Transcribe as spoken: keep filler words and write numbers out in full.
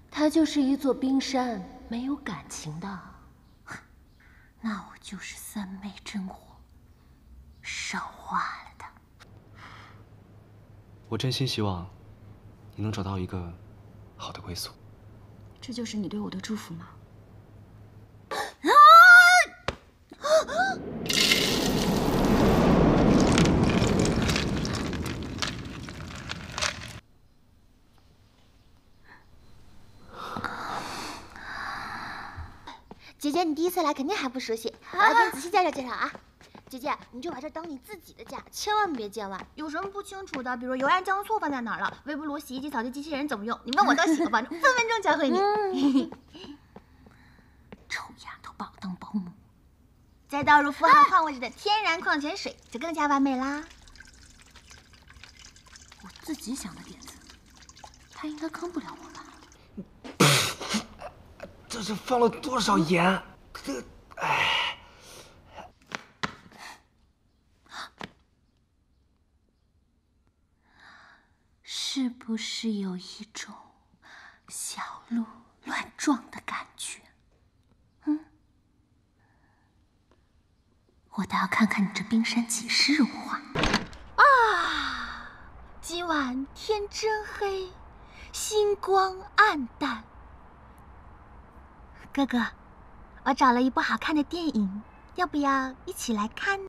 它就是一座冰山，没有感情的。 那我就是三昧真火，烧化了它。 我真心希望你能找到一个好的归宿。 这就是你对我的祝福吗？啊！ 姐姐，你第一次来肯定还不熟悉，我来给你仔细介绍介绍啊。姐姐，你就把这当你自己的家，千万别见外。 有什么不清楚的，比如油盐酱醋放在哪儿了，微波炉、洗衣机、扫地机器人怎么用，你问我都行，反正分分钟教会你。嗯、臭丫头把我当保姆，再倒入富含矿物质的天然矿泉水，就更加完美啦。我自己想的点子，他应该坑不了我吧？ 这是放了多少盐？这，哎。 是不是有一种小鹿乱撞的感觉？嗯，我倒要看看你这冰山几时融化。啊，今晚天真黑，星光暗淡。哥哥，我找了一部好看的电影，要不要一起来看呢？